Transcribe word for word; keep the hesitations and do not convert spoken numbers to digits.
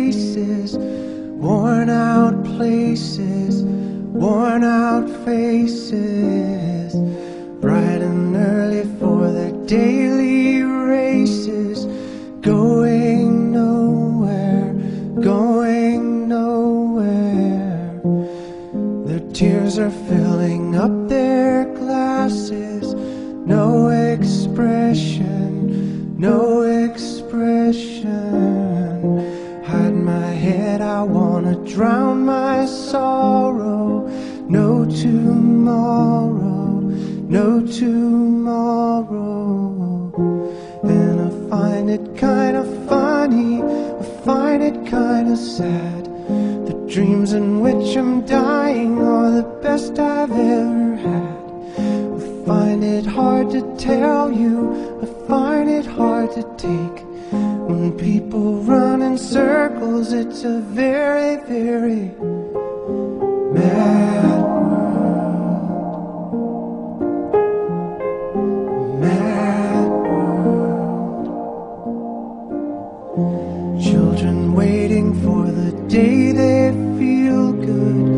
faces, worn out places, worn out faces, bright and early for their daily races, going nowhere, going nowhere. Their tears are filling up their glasses, no expression, no expression. Hide my head, I wanna drown my sorrow. No tomorrow, no tomorrow. And I find it kinda funny, I find it kinda sad. The dreams in which I'm dying are the best I've ever had. I find it hard to tell you, I find it hard to take. When people run in circles, it's a very, very mad world. Mad world. Children waiting for the day they feel good,